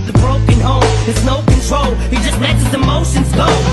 the broken home. There's no control, he just lets his emotions go.